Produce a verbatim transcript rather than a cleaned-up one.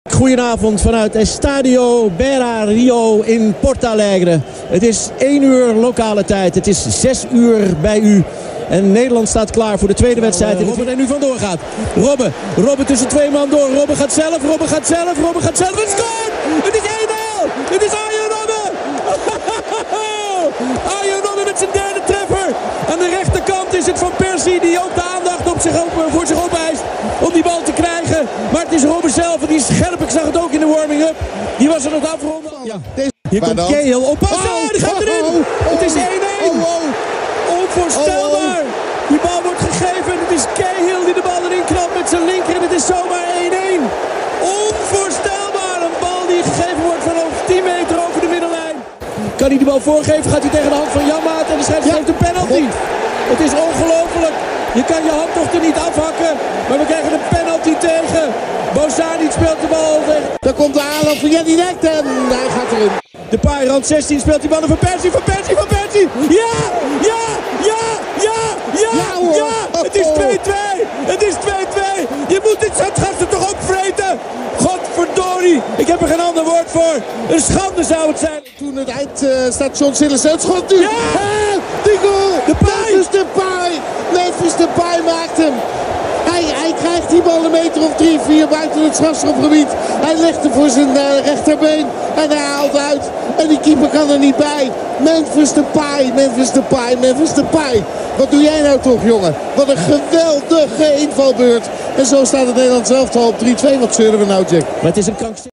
Goedenavond vanuit Estadio Beira Rio in Porto Alegre. Het is één uur lokale tijd. Het is zes uur bij u. En Nederland staat klaar voor de tweede wedstrijd. En Robben er nu vandoor gaat. Robben, Robben tussen twee man door. Robben gaat zelf, Robben gaat zelf, Robben gaat zelf. Het scoort! Het is één nul! Het is Arjen Robben! Arjen Robben met zijn derde treffer. Aan de rechterkant is het Van Persie die ook de aandacht op zich op, voor zich opeist om die bal te krijgen. Maar het is Robben zelf en die is scherp. Ik zag het ook in de warming-up. Die was er nog afronden. Ja. Hier komt Cahill op. Oh, oh, die gaat erin! Oh, oh, het is één één! Oh, oh. Onvoorstelbaar! Die bal wordt gegeven en het is Cahill die de bal erin knapt met zijn linker. En het is zomaar één één. Onvoorstelbaar! Een bal die gegeven wordt van tien meter over de middenlijn. Kan hij die bal voorgeven? Gaat hij tegen de hand van Janmaat en de scheidsrechter heeft een penalty. Het is ongelooflijk. Je kan je handtochten niet afhakken. Maar we krijgen een penalty tegen. Bozanic speelt de bal tegen. Dan komt de aanloop van Jenny Direct en hij gaat erin. De paai rand zestien speelt die ballen van Persie, van Persie, van Persie. Ja, ja, ja, ja, ja, ja. ja. Het is twee twee. Het is twee twee. Je moet dit soort gasten toch opvreten. Godverdorie. Ik heb er geen ander woord voor. Een schande zou het zijn. Toen het eindstation Sillissen het schot nu. Ja. En die goal. De paai. Memphis Depay. Memphis Depay maakt hem. Hij, hij krijgt die bal een meter of drie, vier buiten het strafschopgebied. Hij legt hem voor zijn uh, rechterbeen en hij haalt uit. En die keeper kan er niet bij. Memphis Depay, Memphis Depay, Memphis Depay. Wat doe jij nou toch, jongen? Wat een geweldige invalbeurt. En zo staat het Nederlands elftal op drie twee. Wat zeuren we nou, Jack? Maar het is een krankzinnig.